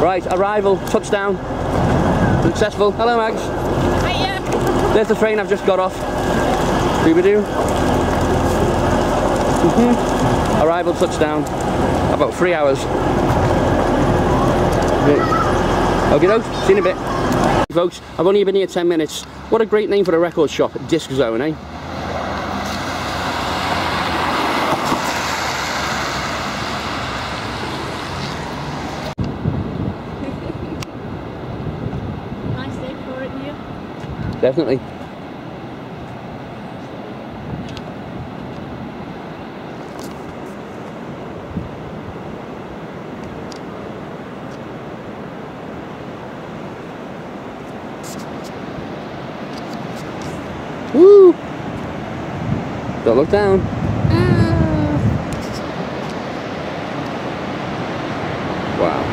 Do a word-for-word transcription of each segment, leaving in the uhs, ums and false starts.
Right, arrival, touchdown. Successful. Hello, Mags. Hiya. There's the train I've just got off. Doobie-doo. Mm-hmm. Arrival, touchdown. About three hours. Okay, folks. See you in a bit. Folks, I've only been here ten minutes. What a great name for a record shop. Disc Zone, eh? Nice day for it here. Definitely. Woo! Don't look down. Wow.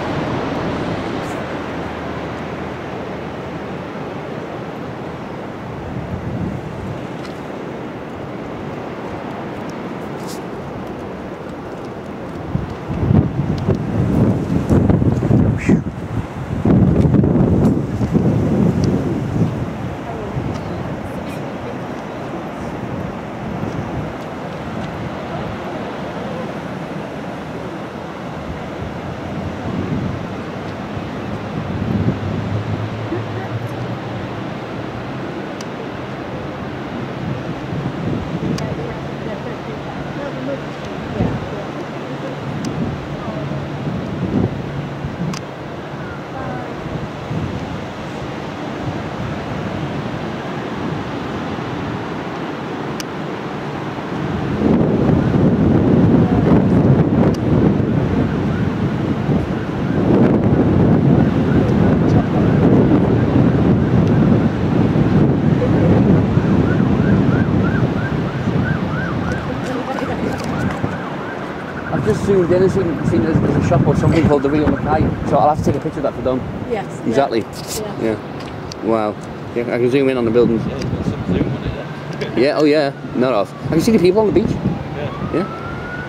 I've just zoomed in and seen, seen there's, there's a shop or something called The Real Mackay, so I'll have to take a picture of that for Dom. Yes. Exactly. Yeah. Yeah. Wow. Yeah, I can zoom in on the buildings. Yeah, you've got some zoom on it there. Yeah, oh yeah. Not off. I can see the people on the beach. Yeah. Yeah.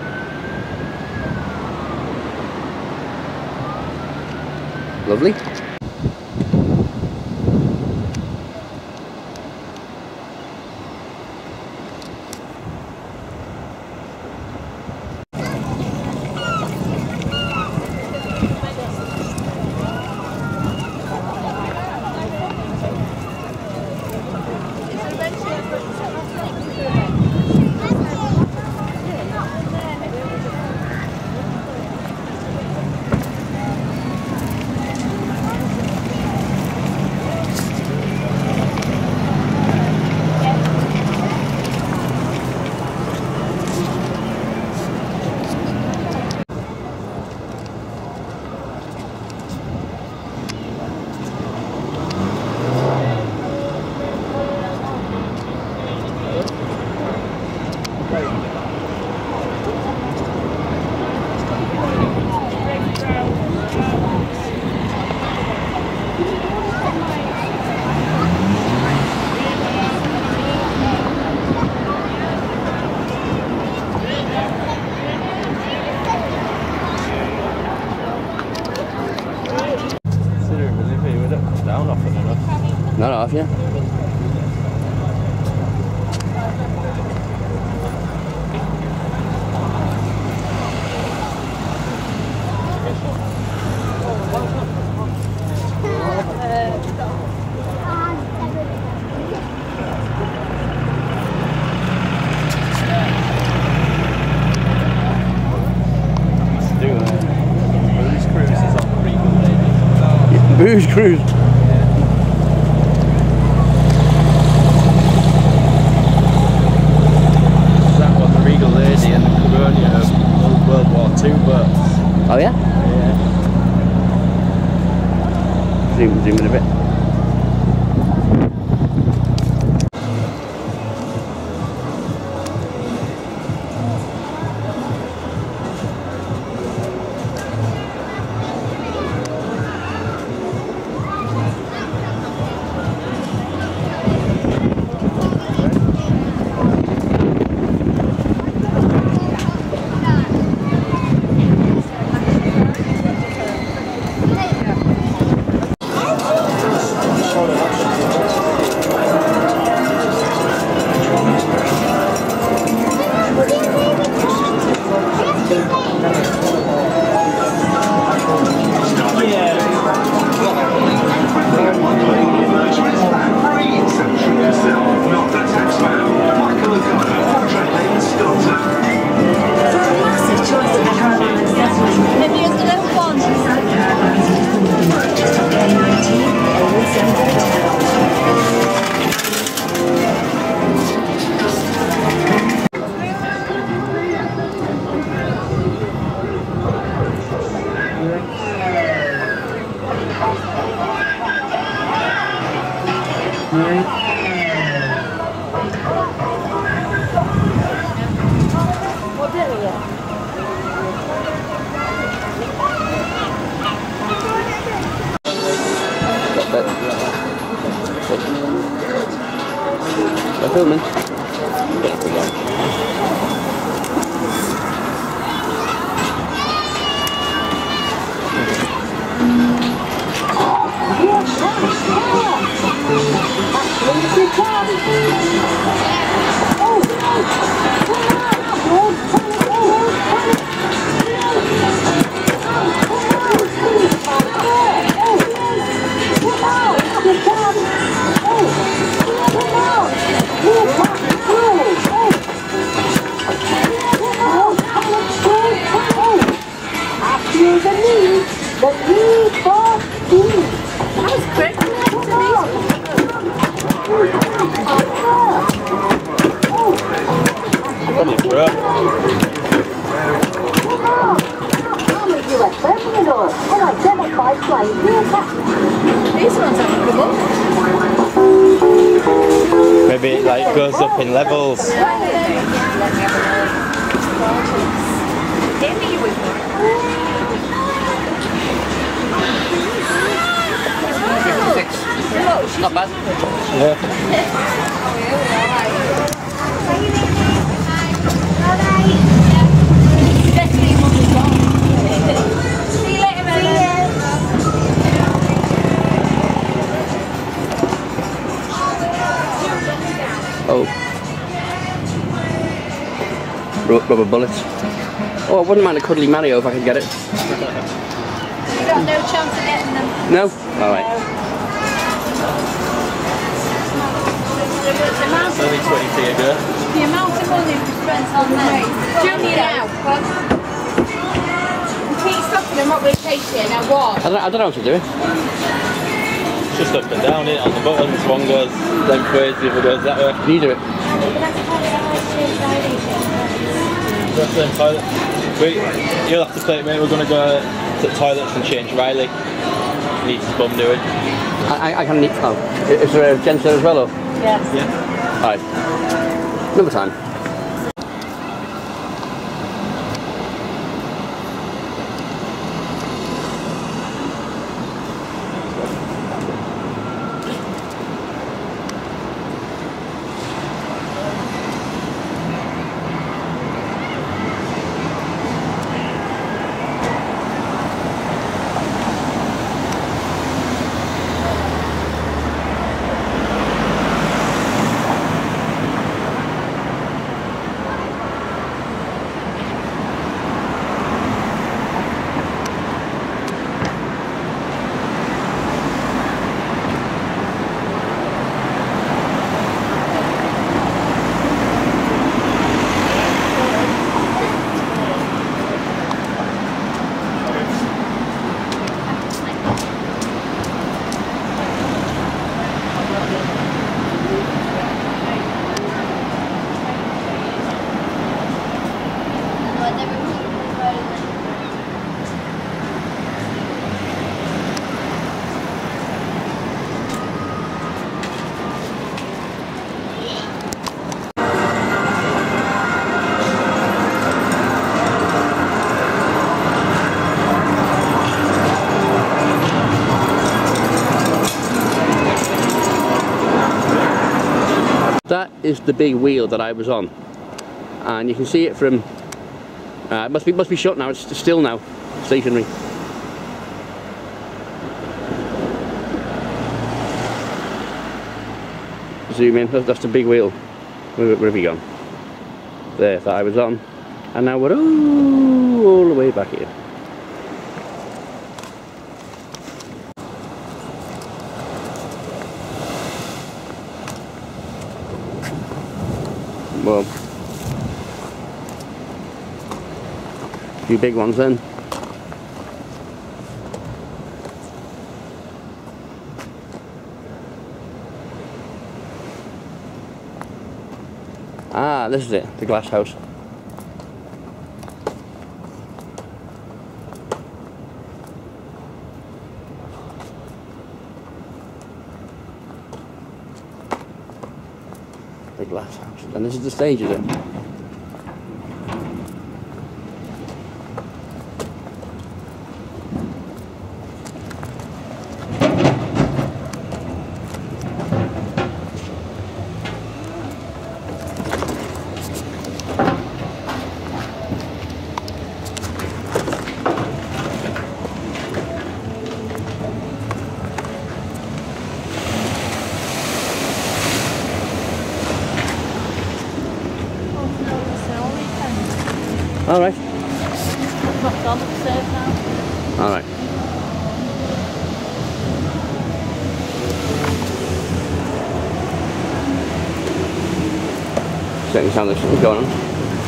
Lovely. Not off, yeah. Booze Cruise. That was the Regal Lady and the Coronia of World War Two, but oh yeah? Yeah. Zoom, zoom in a bit. They're filming. That was quick. Probably for her. These ones haven't come up. Maybe it like goes up in levels. Not bad. Yeah. See you later, Ellen. Oh. Ru- Rubber bullets. Oh, I wouldn't mind a cuddly Mario if I could get it. You got no chance of getting them. No? Alright. It's only twenty p a go. The amount of money we spent on them. Junior now. We keep stopping them what we're chasing and what? I don't, I don't know how to do it. It's just up and down it on the buttons. One goes them ways, the other goes that way. You do it. That's the toilet. Wait, you'll have to play it, mate. We're going to go to the toilets and change Riley. Needs his bum doing. I, I, I can need. Oh. Is there a gents there as well? Or? Yes. Yeah. Alright. Another time. That is the big wheel that I was on, and you can see it from. Uh, it must be must be shut now. It's still now, stationary. Zoom in. That's, that's the big wheel. Where, where have you gone? There, that I was on, and now we're all, all the way back here. Well, a few big ones then. Ah, this is it, the glass house. The glass house. And this is the stage, is it? All right. Crossed on upstairs now. All right. Certainly sounds like something's going on.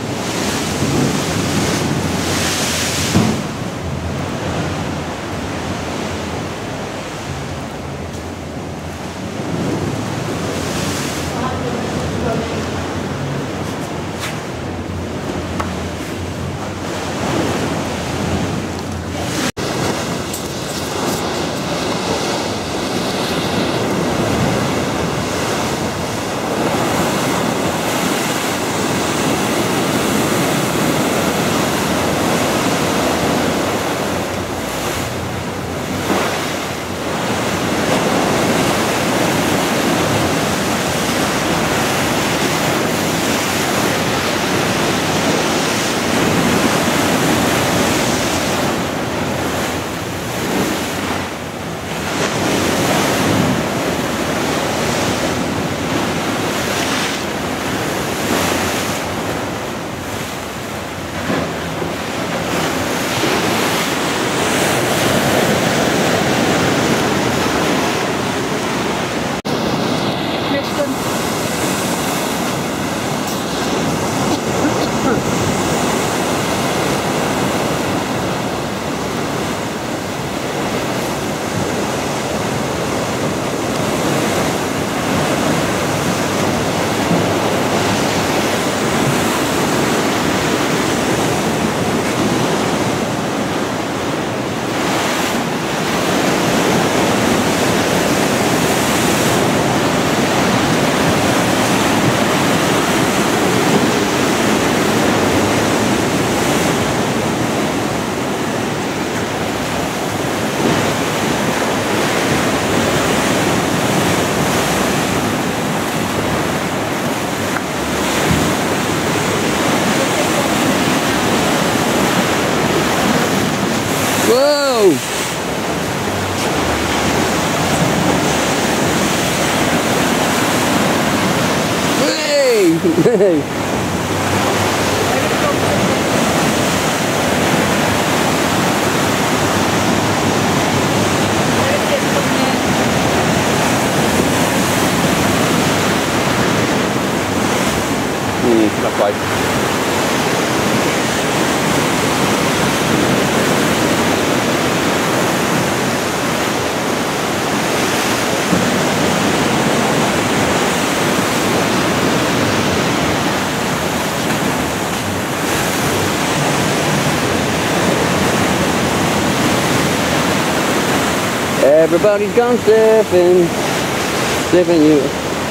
Whoa! Hey! Hey! Mm, not quite. Everybody's gone surfing, surfing you.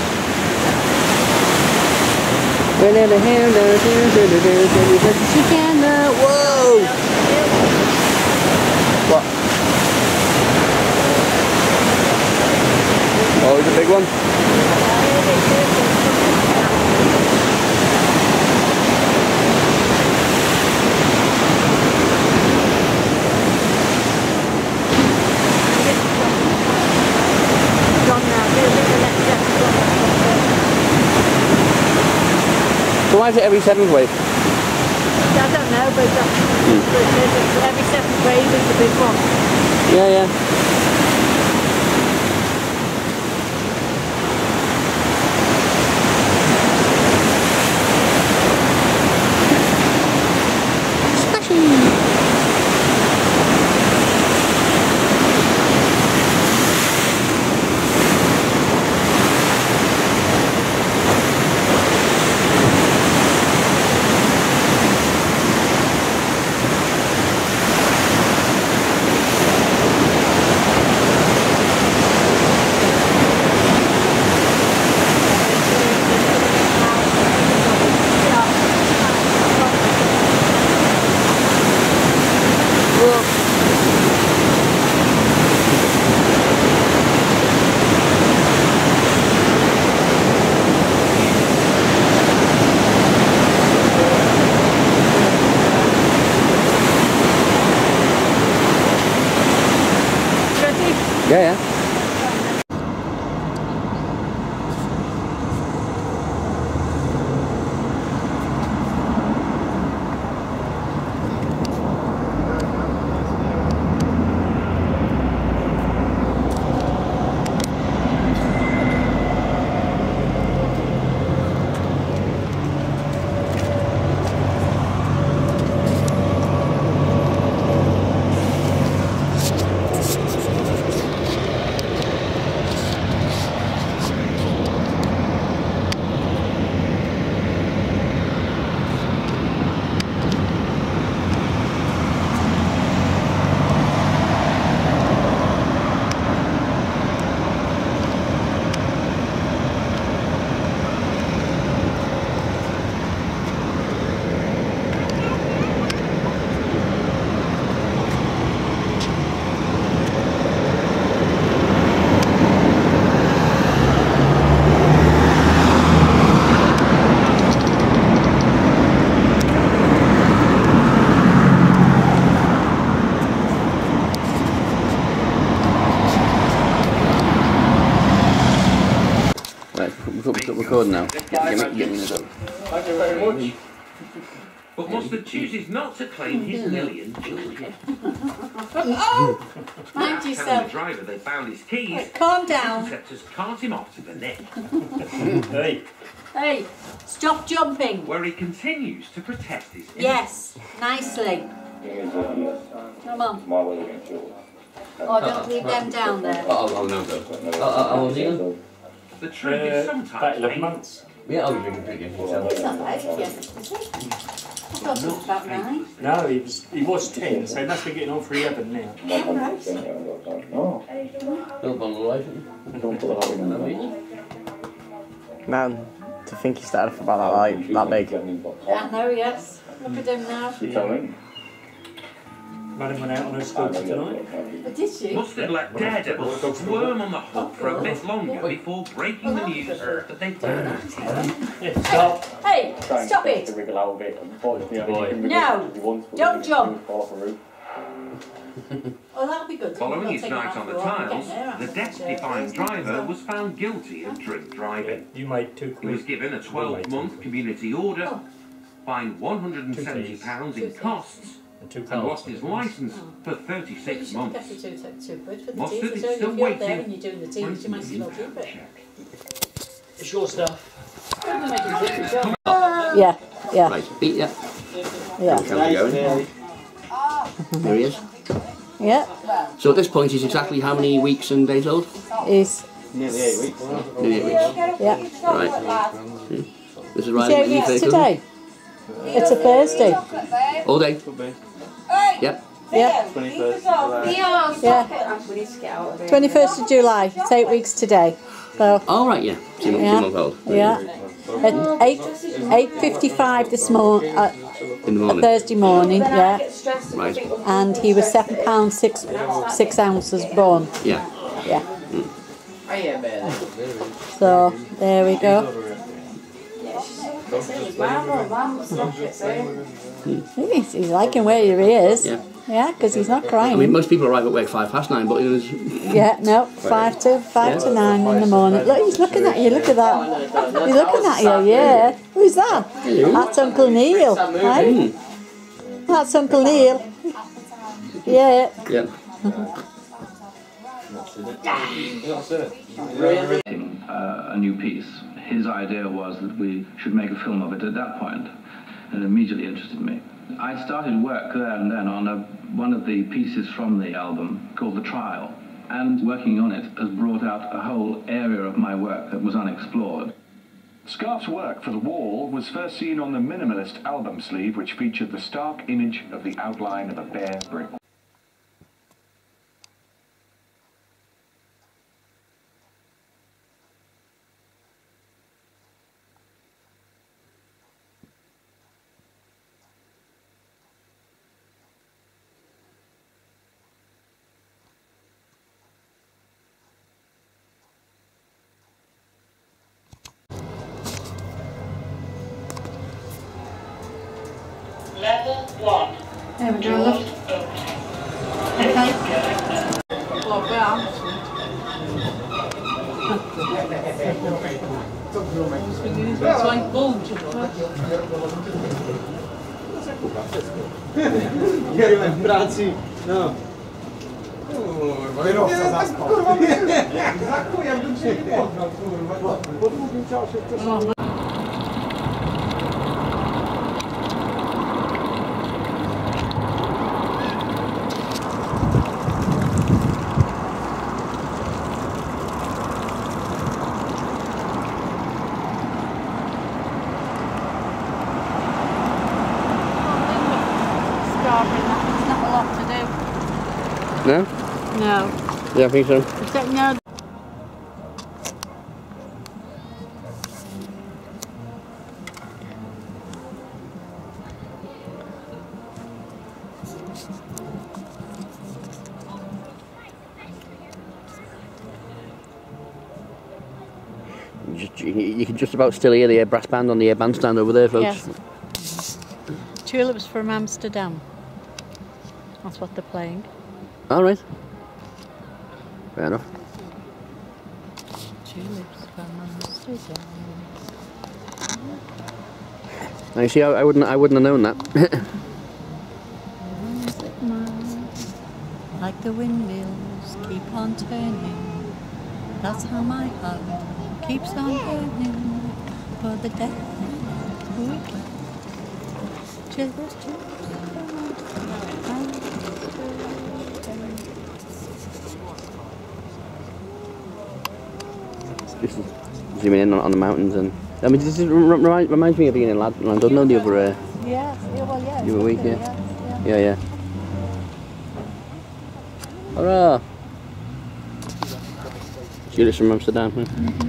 When in the hand, she can. Whoa! What? Oh, it's a big one. So why is it every seventh wave? I don't know, but that's hmm. every seventh wave is the big one. Yeah, yeah. Yeah, yeah. recording now. Get, get me, get me in the zone. Thank you very much. But Mustard chooses not to claim his million just yet. Oh! Mind Telling the yourself. driver they found his keys, Right, calm down. interceptors cart him off to the net, Hey. Hey, stop jumping. where he continues to protest his innocence. Yes, nicely. Come on. Oh, don't leave them down there. I'll, I'll now go. I'll, I'll do The truth is sometimes painful. Yeah, I'll be drinking pretty good. He's not eight yet, is he? I thought he was about nine. No, he was he was ten, so he must be getting on for eleven now. Man, to think he started off about that like that big. Yeah, I know, yes. Look at him now. Madam went out on her scooter tonight. But did she? Mustard let Daredevil squirm on the hook for a bit longer before breaking the news that they'd done it. Yeah, stop. Hey, stop it. No, don't jump. Oh, that'll be good. Following We'll his take him night out on for the a walk and tiles, get there, the I think. death-defying driver was found guilty of drink driving. You made two He was quid. given a twelve-month community order, fined one hundred and seventy pounds in costs, And two and lost cards. his licence for You thirty-six should months. get your two, two quid for the Mustard teas. is So still if you're there waiting and you're doing the for teas, his you might as well background keep it. check. It's your stuff. Yeah, yeah, Right, beat ya. yeah. How's it going? There he is. Yeah, So at this point, he's exactly how many weeks and days old? he's, Nearly eight weeks. Nearly eight weeks. yeah. Right. Hmm. This is It's Riley. eight Leaf weeks vehicle. today. It's a Thursday. All day. Could be. Yep. Yeah, twenty-first of July. yeah. twenty-first of July. It's eight weeks today. So, All right, yeah. Two, Yeah. two months old. yeah. At eight, eight fifty-five this morning, uh, In the morning. Thursday morning, yeah. Right. And he was seven pounds six six ounces born. Yeah. Yeah. So there we go. He's, he's liking where he is. Yeah. Yeah, because he's not I crying. mean, most people arrive at work five past nine, but it was. Yeah, no, five to five to nine in the morning. Look, he's looking at you. Look at that. He's looking at you. Yeah. Who's that? That's Uncle Neil. Right? That's Uncle Neil. Yeah. Yeah. Uh, a new piece. His idea was that we should make a film of it at that point, and it immediately interested me. I started work there and then on a, one of the pieces from the album called The Trial, and working on it has brought out a whole area of my work that was unexplored. Scarf's work for the wall was first seen on the minimalist album sleeve, which featured the stark image of the outline of a bare brick. Level one. There we go, look. Okay. Well, well. It's like gold. Ieri w pracy, no. Kierowca zaspał. Zakuj, jakbym się nie poddał, kurwa. Po długim czasie też... Scarborough, there's not a lot to do. No? No. Yeah, I think so. Except no. Just, you, you can just about still hear the brass band on the bandstand over there, folks. Yes. Tulips from Amsterdam. That's what they're playing. All right. Fair enough. tulips for monsters. Now you see, I, I wouldn't, I wouldn't have known that. Like the windmills keep on turning, that's how my heart keeps on burning for the death wicked. Just This is zooming in on, on the mountains, and I mean, this is, remind, reminds me of being in London, don't know the other, uh, yeah, yeah, well, yeah, the other week, yeah. yeah, yeah, yeah. Hurrah! Julius from Amsterdam. Huh? Mm-hmm.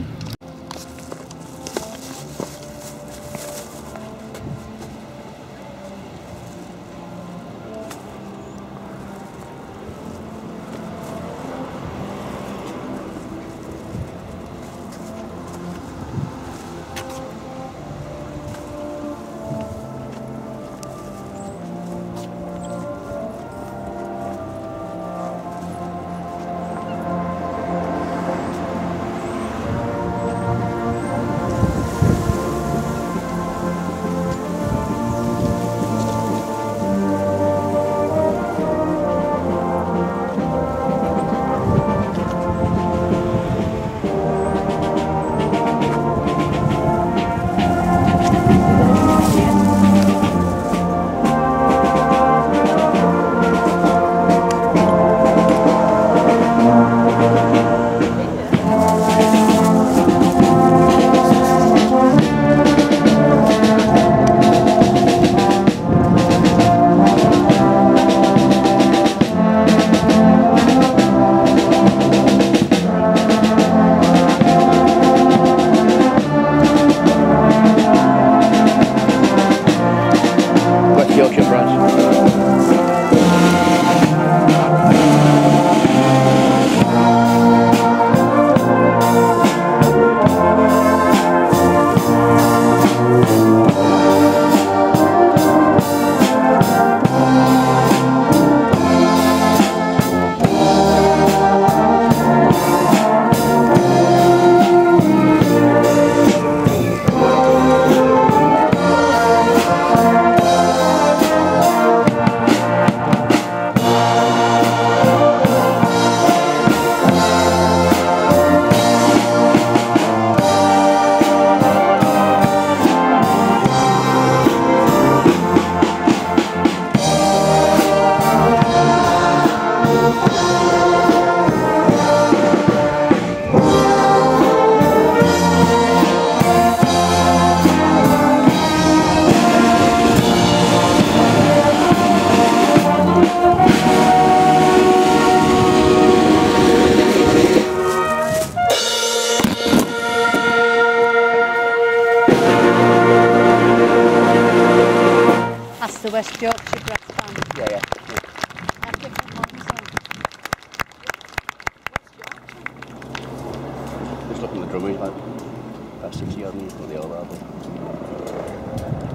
the West Yorkshire Brass Band. Yeah, yeah. Have different ones on. Just looking at the drummer, he's like about sixty odd, and he's got the old album.